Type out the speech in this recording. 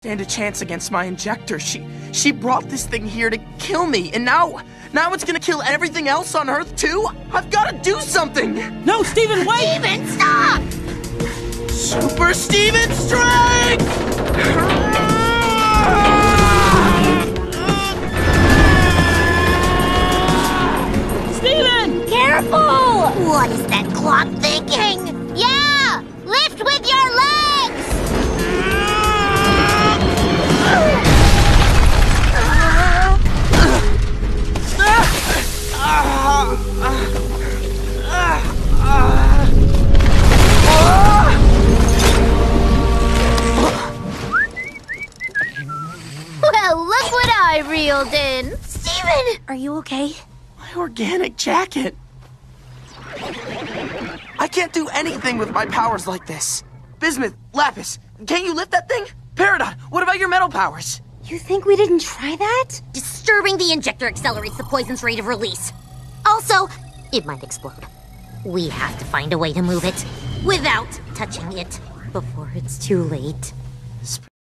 stand a chance against my injector. She brought this thing here to kill me, and now it's gonna kill everything else on Earth too? I've gotta do something! No, Steven, wait! Steven, stop! Super Steven Strike! Steven! Careful! What is that clock thinking? Yeah! Lift with your legs! Well, look what I reeled in. Steven, are you okay? My organic jacket. I can't do anything with my powers like this. Bismuth, Lapis, can't you lift that thing? Peridot, what about your metal powers? You think we didn't try that? Disturbing the injector accelerates the poison's rate of release. Also, it might explode. We have to find a way to move it without touching it before it's too late.